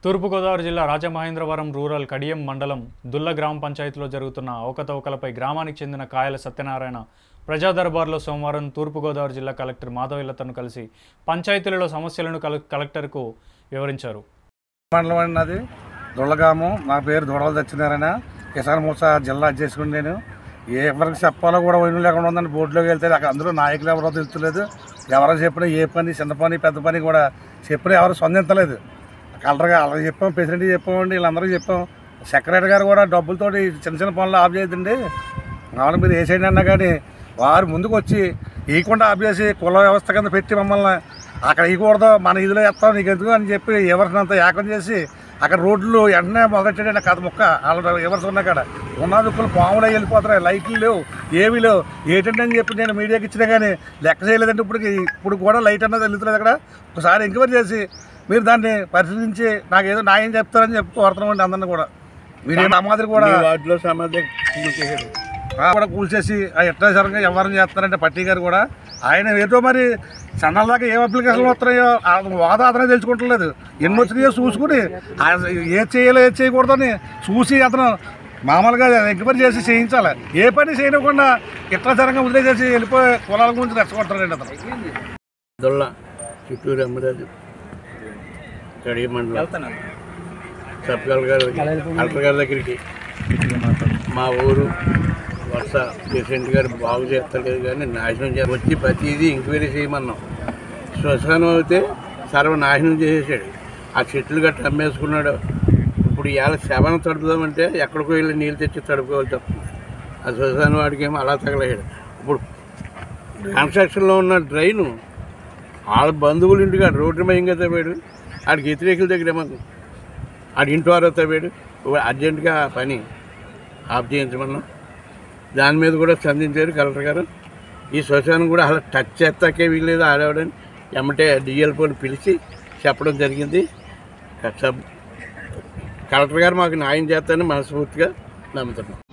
తూర్పుగోదావరి జిల్లా రాజమహేంద్రవరం రూరల్ కడియం మండలం దుల్ల గ్రామ పంచాయతీలో జరుగుతున్న అవకతవకలపై గ్రామానికి చెందిన కాయల సత్యనారాయణ ప్రజా దర్బార్లో సోమవారం తూర్పుగోదావరి జిల్లా కలెక్టర్ మాధవీలతను కలిసి పంచాయతీలలో సమస్యలను కలెక్టర్కు వివరించారు. మండలం అన్నది దుల్లగాము. నా పేరు దూడల సత్యనారాయణ. కిసాన్ మోర్చా జిల్లా అధ్యక్షుడు. నేను ఎవరికి చెప్పాలో కూడా వైను లేకుండా ఉందని బోర్డులోకి వెళ్తే అక్కడ అందరూ నాయకులు ఎవరో తెలుస్తలేదు. ఎవరో చెప్పినా ఏ పని చిన్న పని పెద్ద పని కూడా చెప్పినా ఎవరు స్పందించలేదు. కలెక్టర్ గారు అలాగే చెప్పాం, ప్రెసిడెంట్కి చెప్పామండి, వీళ్ళందరూ చెప్పాం. సెక్రటరీ గారు కూడా డబ్బులతో చిన్న చిన్న పనులు ఆఫ్ చేయదండి, మామూలు మీరు వేసేయండి అన్నా కానీ వారు ముందుకు వచ్చి ఇవ్వకుండా ఆఫ్ చేసి కుల వ్యవస్థ కింద పెట్టి మమ్మల్ని అక్కడ ఇవ్వకూడదు, మన ఇదిలో వేస్తాం నీకు ఎందుకు అని చెప్పి ఎవరినంత ఏకం చేసి అక్కడ రోడ్లు వెంటనే మొదలెట్టాడండి. కథ మొక్క వాళ్ళు ఎవరు ఉన్న కాడ ఉన్న దుక్కులు పాములు వెళ్ళిపోతున్నాయి, లైట్లు లేవు, ఏమీ లేవు. ఏంటంటే అని చెప్పి నేను మీడియాకి ఇచ్చినా కానీ లెక్క చేయలేదంటే ఇప్పుడు కూడా లైట్ అన్నది వెళ్తులేదు. అక్కడ ఒకసారి ఎంక్వైరీ చేసి మీరు దాన్ని పరిశీలించి నాకు ఏదో న్యాయం చెప్తారని చెప్పి కోరుతున్నామండి. అందరినీ కూడా మీరు సమాధి కూడా వాటిలో సమాధి కూడా కూల్చేసి ఎట్లా సరంగా వ్యవహారం చేస్తారంటే పట్టి గారు కూడా ఆయన ఏదో మరి చన్నాల దాకా ఏం అప్లికేషన్లు వస్తున్నాయో వాదా అతనే తెలుసుకుంటలేదు. ఎన్ని వచ్చినాయో చూసుకుని ఏది చేయాలో ఏది చేయకూడదని చూసి అతను మామూలుగా ఎంక్వైరీ చేసి చేయించాలి. ఏ పని చేయకుండా ఇట్లా సరంగా వదిలేసేసి వెళ్ళిపోయి కులాల గురించి రెచ్చగొడతారండి అతను. దొల్ల చిత్తూరు అమ్మరాజు కడియ మండలం సబ్ కలెక్టర్ గారి దగ్గరికి మా ఊరు వర్ష ప్రెసిడెంట్ గారు బాగు చేస్తలేదు కానీ నాశనం వచ్చి ప్రతిదీ ఎంక్వైరీ చేయమన్నాం. శ్మశానం అయితే సర్వనాశనం చేసేసాడు. ఆ చెట్లు గట్ట అమ్మేసుకున్నాడు. ఇప్పుడు ఇవాళ శవనం తడుపుదామంటే ఎక్కడికో వెళ్ళి నీళ్ళు తెచ్చి తడుపుకోవాల్సి వస్తుంది. ఆ శ్మశానం వాడికి ఏమో అలా తగలేడు. ఇప్పుడు కన్స్ట్రక్షన్లో ఉన్న డ్రైను వాళ్ళ బంధువుల ఇంటికి రోడ్డు మయంగా తవ్వాడు. ఆడికి వ్యతిరేకుల దగ్గర ఏమో ఆడి ఇంటి వారో తవ్వాడు. అర్జెంటుగా పని ఆఫ్ చేయించమన్నాం. దాని మీద కూడా స్పందించారు కలెక్టర్ గారు. ఈ శ్మశానం కూడా అలా టచ్ చేస్తాకే వీల్లేదు ఆడేవాడని ఎమ్మటే డిఎల్పోని పిలిచి చెప్పడం జరిగింది. కలెక్టర్ గారు మాకు న్యాయం చేస్తానని మనస్ఫూర్తిగా నమ్ముతున్నాం.